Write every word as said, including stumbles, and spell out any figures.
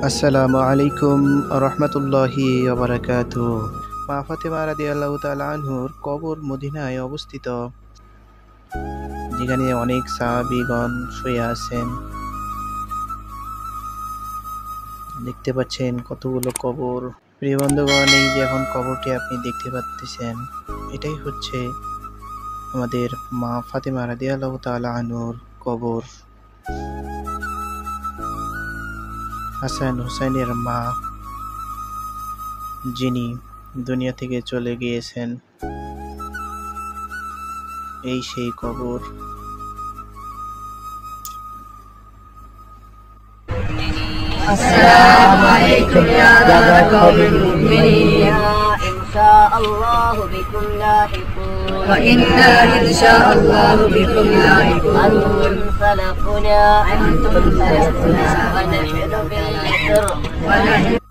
আসসালামু আলাইকুম রহমতুল্লাহি ওয়া বারাকাতুহু। মা ফাতেমা রাদিয়াল্লাহু তাআলা আনহুর কবর মদিনায় অবস্থিত, যেখানে অনেক সাহাবীগণ শুয়ে আছেন। দেখতে পাচ্ছেন কতগুলো কবর। প্রিয় বন্ধুগণ, এই যে এখন কবরটি আপনি দেখতে পাচ্ছেন, এটাই হচ্ছে আমাদের মা ফাতেমা রাদিয়াল্লাহু তাআলা আনহুর কবর। হাসান হুসাইনের মা, যিনি দুনিয়া থেকে চলে গিয়েছেন, এই সেই কবর। السلام عليكم يا دار قوم المؤمنين، إن شاء الله بكم لاحقون، وإنا إن شاء الله بكم لاحقون. أنتم سلفنا أنتم سلفنا ونحن بالمصر ونحن